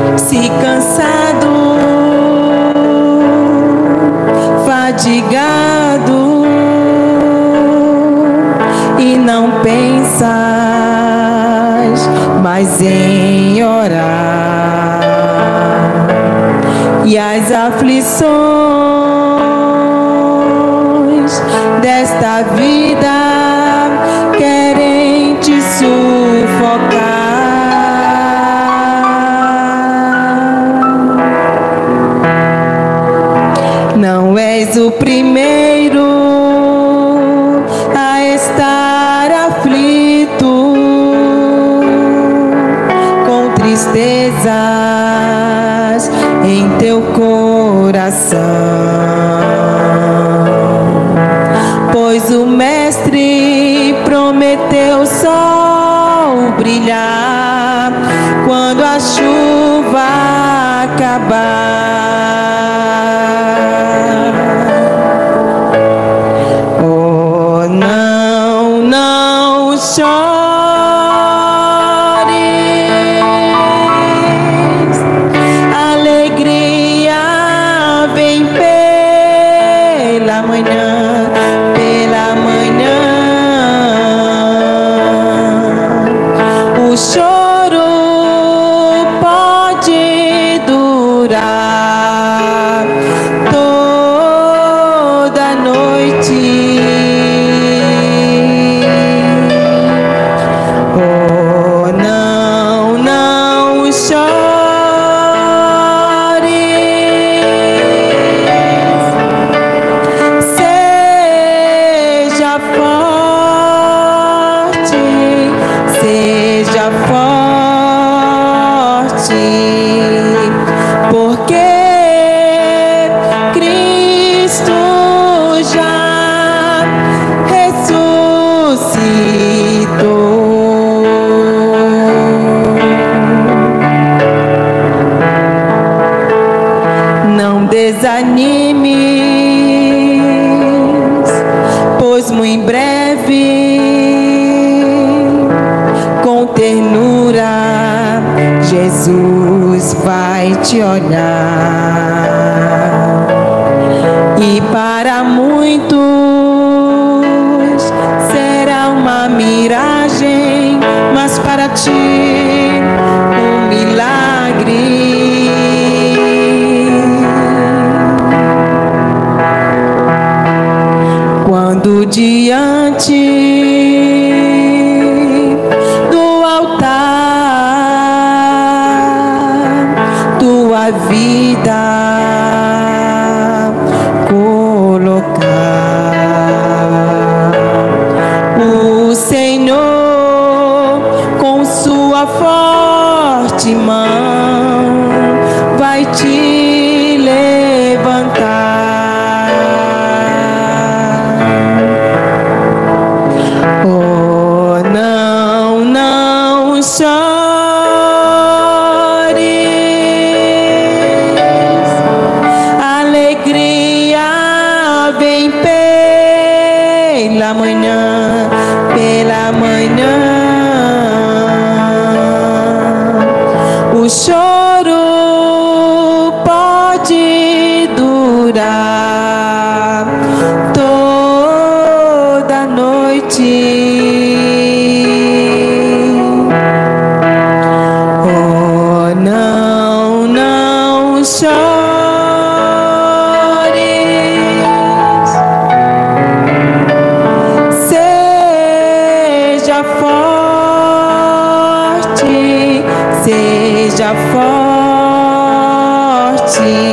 Se cansado, fadigado e não pensas mais em orar, e as aflições desta vida querem te sufocar. Não és o primeiro a estar aflito, com tristezas em teu coração, pois o Mestre prometeu o sol brilhar quando a chuva acabar. Oh, não, não chores, alegria vem pela manhã, pela manhã. O choro pode durar toda a noite. Oh, não, não chores, seja forte, seja forte, porque Cristo já ressuscitou. Não desanimes, pois muito em breve, com ternura, Jesus vai te olhar. E para muitos será uma miragem, mas para ti um milagre. Quando diante do altar tua vida colocar, o Senhor com sua forte mão vai te levantar. Oh, não, não chores, alegria vem pela manhã, pela manhã. O choro pode durar toda a noite. Oh, não, não chores, seja forte, seja forte.